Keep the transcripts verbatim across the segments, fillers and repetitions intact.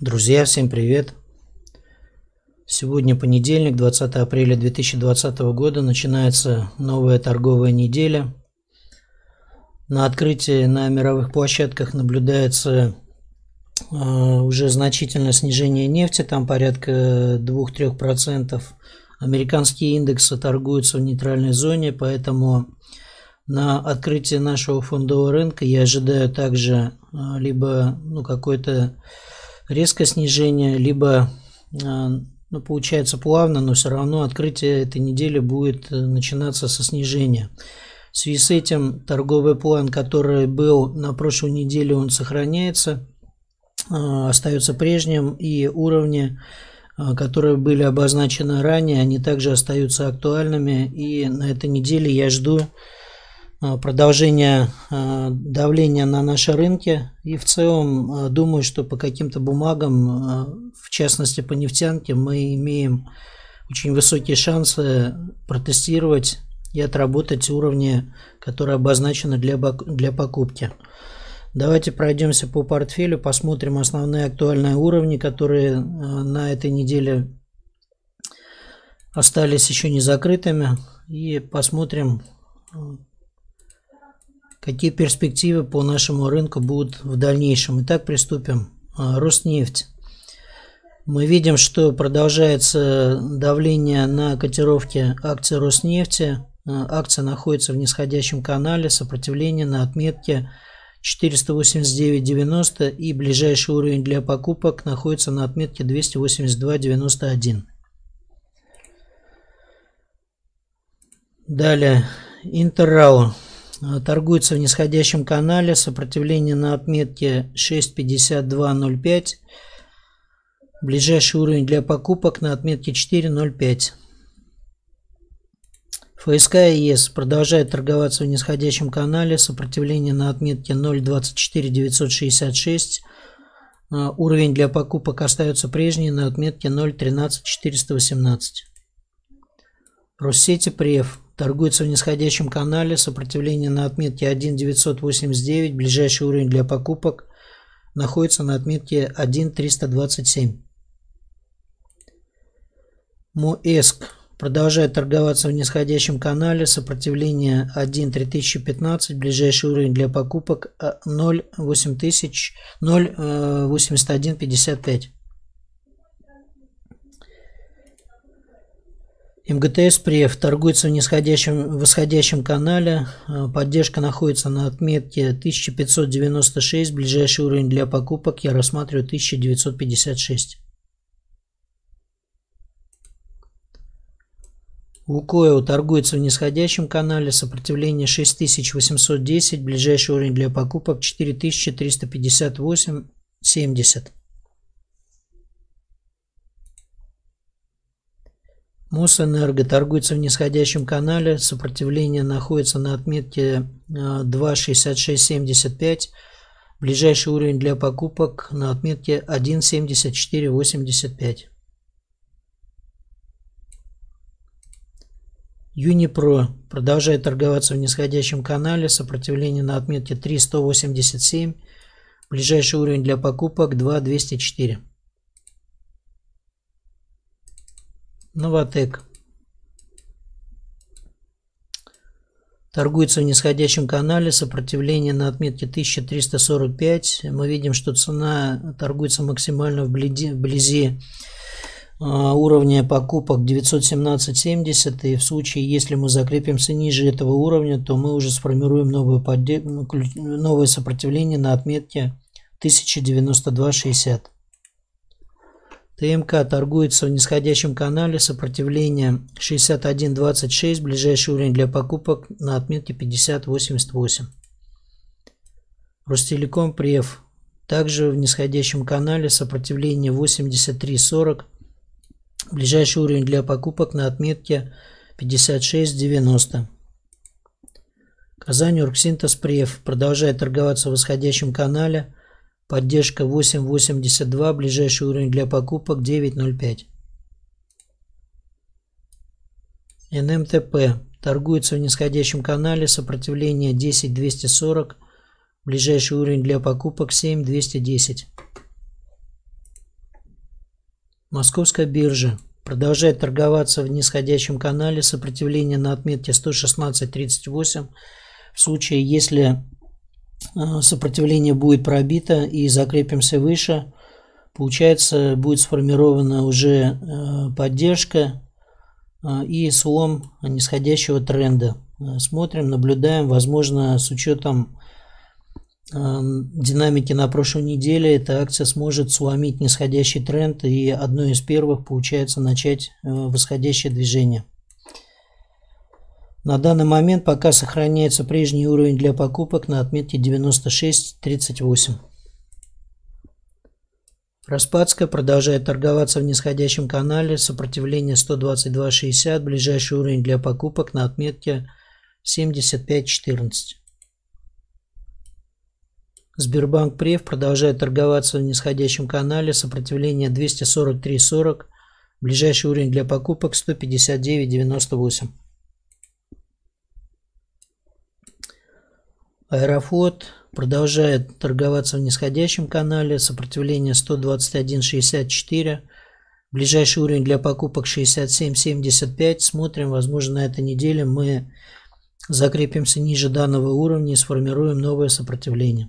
Друзья, всем привет! Сегодня понедельник, двадцатое апреля две тысячи двадцатого года, начинается новая торговая неделя. На открытии на мировых площадках наблюдается э, уже значительное снижение нефти, там порядка двух-трёх процентов. Американские индексы торгуются в нейтральной зоне, поэтому на открытии нашего фондового рынка я ожидаю также э, либо ну, какое-то резкое снижение, либо, ну, получается плавно, но все равно открытие этой недели будет начинаться со снижения. В связи с этим торговый план, который был на прошлой неделе, он сохраняется, остается прежним, и уровни, которые были обозначены ранее, они также остаются актуальными, и на этой неделе я жду продолжение давления на наши рынки, и в целом думаю, что по каким-то бумагам, в частности по нефтянке, мы имеем очень высокие шансы протестировать и отработать уровни, которые обозначены для, для покупки. Давайте пройдемся по портфелю, посмотрим основные актуальные уровни, которые на этой неделе остались еще не закрытыми, и посмотрим, какие перспективы по нашему рынку будут в дальнейшем. Итак, приступим. Роснефть. Мы видим, что продолжается давление на котировки акций Роснефти. Акция находится в нисходящем канале, сопротивление на отметке четыреста восемьдесят девять девяносто, и ближайший уровень для покупок находится на отметке двести восемьдесят два девяносто один. Далее, Интеррау. Торгуется в нисходящем канале, сопротивление на отметке шесть пятьдесят два ноль пять, ближайший уровень для покупок на отметке четыре ноль пять. ФСК ЕС продолжает торговаться в нисходящем канале, сопротивление на отметке ноль двадцать четыре девятьсот шестьдесят шесть, уровень для покупок остается прежний на отметке ноль тринадцать четыреста восемнадцать. Россети Преф торгуется в нисходящем канале, сопротивление на отметке один девятьсот восемьдесят девять, ближайший уровень для покупок находится на отметке один триста двадцать семь. МОЭСК продолжает торговаться в нисходящем канале, сопротивление один три тысячи пятнадцать, ближайший уровень для покупок ноль восемьдесят один пятьдесят пять. МГТС Преф торгуется в нисходящем, восходящем канале, поддержка находится на отметке тысяча пятьсот девяносто шесть, ближайший уровень для покупок я рассматриваю тысяча девятьсот пятьдесят шесть. Лукойл торгуется в нисходящем канале, сопротивление шесть тысяч восемьсот десять, ближайший уровень для покупок четыре тысячи триста пятьдесят восемь семьдесят. Мосэнерго торгуется в нисходящем канале, сопротивление находится на отметке два шестьдесят шесть семьдесят пять, ближайший уровень для покупок на отметке один семьдесят четыре восемьдесят пять. Юнипро продолжает торговаться в нисходящем канале, сопротивление на отметке три сто восемьдесят семь, ближайший уровень для покупок два двести четыре. Новатэк торгуется в нисходящем канале, сопротивление на отметке тысяча триста сорок пять. Мы видим, что цена торгуется максимально вблизи, вблизи э, уровня покупок девятьсот семнадцать семьдесят, и в случае, если мы закрепимся ниже этого уровня, то мы уже сформируем новое, поддерж... новое сопротивление на отметке тысяча девяносто два шестьдесят. ТМК торгуется в нисходящем канале, сопротивление шестьдесят один двадцать шесть, ближайший уровень для покупок на отметке пятьдесят восемьдесят восемь. Ростелеком Преф также в нисходящем канале, сопротивление восемьдесят три сорок, ближайший уровень для покупок на отметке пятьдесят шесть девяносто. Казань Оргсинтез Преф продолжает торговаться в восходящем канале, поддержка восемь восемьдесят два, ближайший уровень для покупок девять ноль пять. эн эм тэ пэ торгуется в нисходящем канале, сопротивление десять двести сорок, ближайший уровень для покупок семь двести десять. Московская биржа продолжает торговаться в нисходящем канале, сопротивление на отметке сто шестнадцать тридцать восемь. В случае, если сопротивление будет пробито и закрепимся выше, получается, будет сформирована уже поддержка и слом нисходящего тренда. Смотрим, наблюдаем, возможно, с учетом динамики на прошлой неделе эта акция сможет сломить нисходящий тренд и одной из первых, получается, начать восходящее движение. На данный момент пока сохраняется прежний уровень для покупок на отметке девяносто шесть тридцать восемь. Распадская продолжает торговаться в нисходящем канале, сопротивление сто двадцать два шестьдесят, ближайший уровень для покупок на отметке семьдесят пять четырнадцать. Сбербанк Преф продолжает торговаться в нисходящем канале, сопротивление двести сорок три сорок, ближайший уровень для покупок сто пятьдесят девять девяносто восемь. Аэрофлот продолжает торговаться в нисходящем канале, сопротивление сто двадцать один шестьдесят четыре, ближайший уровень для покупок шестьдесят семь семьдесят пять. Смотрим, возможно, на этой неделе мы закрепимся ниже данного уровня и сформируем новое сопротивление.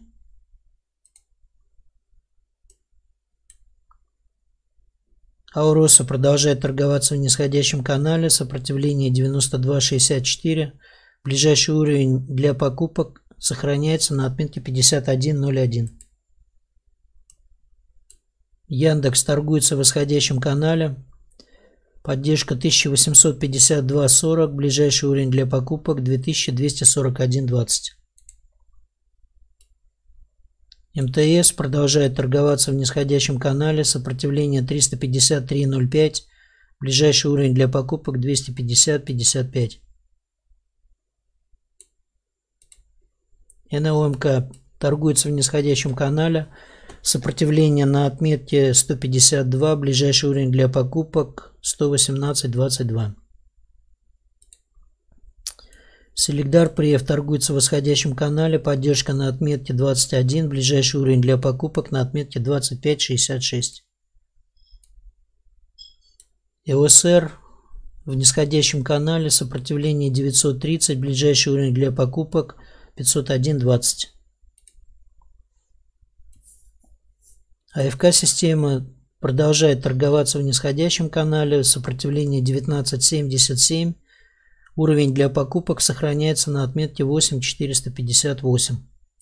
Ауроса продолжает торговаться в нисходящем канале, сопротивление девяносто два шестьдесят четыре, ближайший уровень для покупок сохраняется на отметке пятьдесят один ноль один. Яндекс торгуется в восходящем канале, поддержка тысяча восемьсот пятьдесят два сорок, ближайший уровень для покупок две тысячи двести сорок один двадцать. МТС продолжает торговаться в нисходящем канале, сопротивление триста пятьдесят три ноль пять, ближайший уровень для покупок двести пятьдесят пятьдесят пять. эн эл эм ка торгуется в нисходящем канале, сопротивление на отметке сто пятьдесят два, ближайший уровень для покупок сто восемнадцать двадцать два. Селигдар Преф торгуется в восходящем канале, поддержка на отметке двадцать один, ближайший уровень для покупок на отметке двадцать пять шестьдесят шесть. ЛСР в нисходящем канале, сопротивление девятьсот тридцать, ближайший уровень для покупок пятьсот один двадцать. АФК система продолжает торговаться в нисходящем канале, сопротивление девятнадцать семьдесят семь, уровень для покупок сохраняется на отметке восемь четыреста пятьдесят восемь.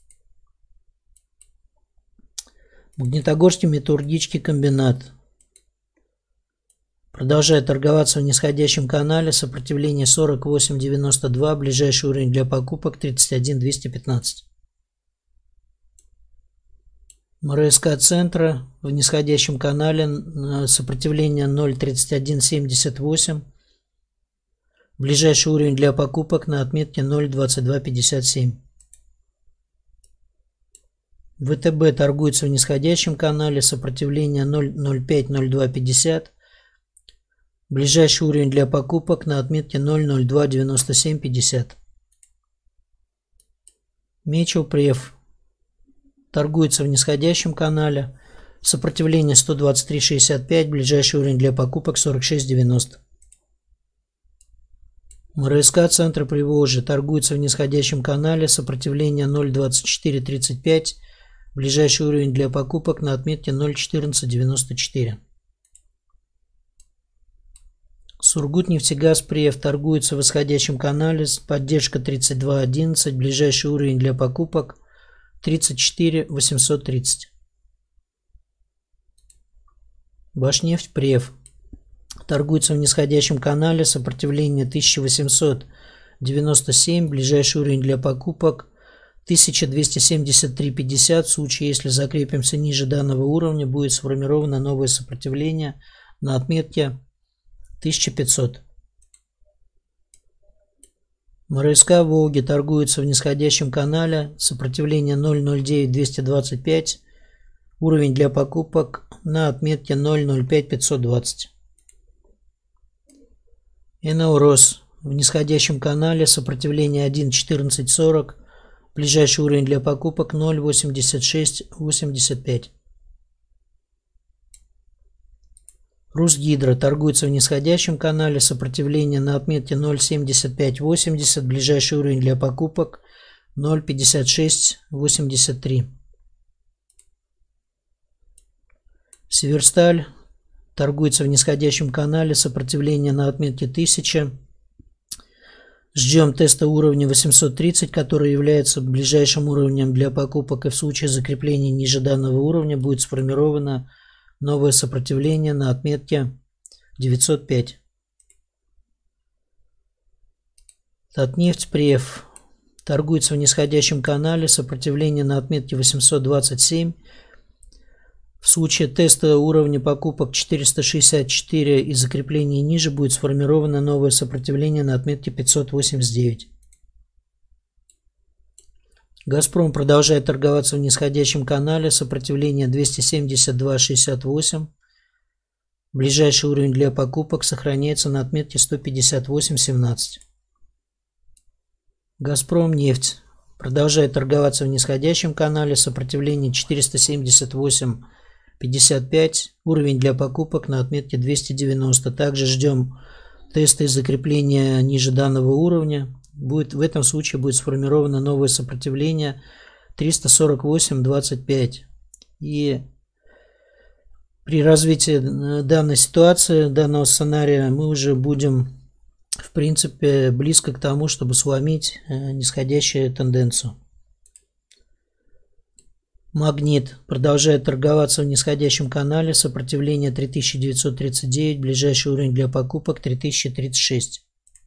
Магнитогорский металлургический комбинат продолжает торговаться в нисходящем канале, сопротивление сорок восемь девяносто два, ближайший уровень для покупок тридцать один двести пятнадцать. МРСК Центра в нисходящем канале, сопротивление ноль тридцать один семьдесят восемь, ближайший уровень для покупок на отметке ноль двадцать два пятьдесят семь. ВТБ торгуется в нисходящем канале, сопротивление ноль ноль пять ноль два пятьдесят, ближайший уровень для покупок на отметке ноль ноль два девяносто семь пятьдесят. Мечел Преф торгуется в нисходящем канале, сопротивление сто двадцать три шестьдесят пять, ближайший уровень для покупок сорок шесть девяносто. МРСК Центр Приволжья торгуется в нисходящем канале, сопротивление ноль двадцать четыре тридцать пять, ближайший уровень для покупок на отметке ноль четырнадцать девяносто четыре. Сургутнефтегаз Преф торгуется в восходящем канале, поддержка тридцать два одиннадцать, ближайший уровень для покупок тридцать четыре восемьсот тридцать. Башнефть Преф торгуется в нисходящем канале, сопротивление тысяча восемьсот девяносто семь, ближайший уровень для покупок тысяча двести семьдесят три пятьдесят. В случае, если закрепимся ниже данного уровня, будет сформировано новое сопротивление на отметке тысяча пятьсот. МРСК Волги торгуется в нисходящем канале, сопротивление ноль ноль девять двести двадцать пять, уровень для покупок на отметке ноль ноль пять пятьсот двадцать. эн эл Рос в нисходящем канале, сопротивление один четырнадцать сорок, ближайший уровень для покупок ноль восемьдесят шесть восемьдесят пять. Русгидро торгуется в нисходящем канале, сопротивление на отметке ноль семьдесят пять восемьдесят, ближайший уровень для покупок ноль пятьдесят шесть восемьдесят три. Северсталь торгуется в нисходящем канале, сопротивление на отметке тысяча. Ждем теста уровня восемьсот тридцать, который является ближайшим уровнем для покупок, и в случае закрепления ниже данного уровня будет сформировано новое сопротивление на отметке девятьсот пять. Татнефть Преф торгуется в нисходящем канале, сопротивление на отметке восемьсот двадцать семь. В случае теста уровня покупок четыреста шестьдесят четыре и закрепления ниже будет сформировано новое сопротивление на отметке пятьсот восемьдесят девять. Газпром продолжает торговаться в нисходящем канале, сопротивление двести семьдесят два шестьдесят восемь. Ближайший уровень для покупок сохраняется на отметке сто пятьдесят восемь семнадцать. Газпром нефть продолжает торговаться в нисходящем канале, сопротивление четыреста семьдесят восемь пятьдесят пять, уровень для покупок на отметке двести девяносто. Также ждем теста и закрепления ниже данного уровня. Будет, в этом случае будет сформировано новое сопротивление триста сорок восемь двадцать пять. И при развитии данной ситуации, данного сценария, мы уже будем, в принципе, близко к тому, чтобы сломить нисходящую тенденцию. Магнит продолжает торговаться в нисходящем канале, сопротивление три тысячи девятьсот тридцать девять, ближайший уровень для покупок три тысячи тридцать шесть.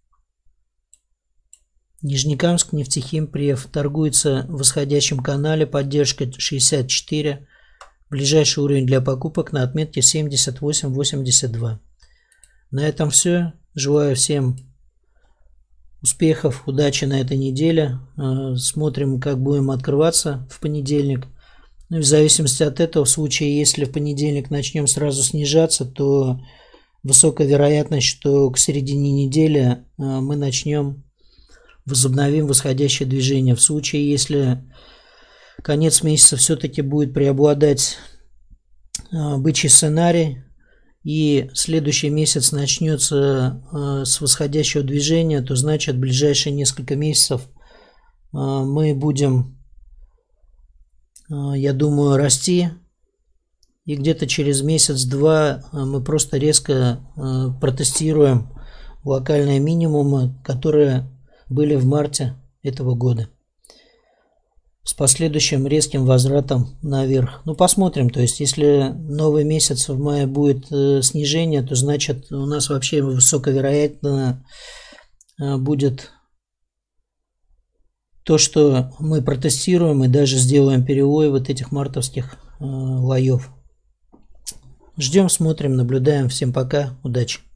Нижнекамск нефтехим Преф торгуется в восходящем канале, поддержка шестьдесят четыре, ближайший уровень для покупок на отметке семьдесят восемь восемьдесят два. На этом все. Желаю всем успехов, удачи на этой неделе. Смотрим, как будем открываться в понедельник. Ну и в зависимости от этого, в случае, если в понедельник начнем сразу снижаться, то высокая вероятность, что к середине недели мы начнем, возобновим восходящее движение. В случае, если конец месяца все-таки будет преобладать бычий сценарий, и следующий месяц начнется с восходящего движения, то значит в ближайшие несколько месяцев мы будем, я думаю, расти, и где-то через месяц-два мы просто резко протестируем локальные минимумы, которые были в марте этого года, с последующим резким возвратом наверх. Ну, посмотрим. То есть, если новый месяц в мае будет э, снижение, то значит у нас вообще высоковероятно э, будет то, что мы протестируем и даже сделаем перелой вот этих мартовских э, лоев. Ждем, смотрим, наблюдаем. Всем пока, удачи!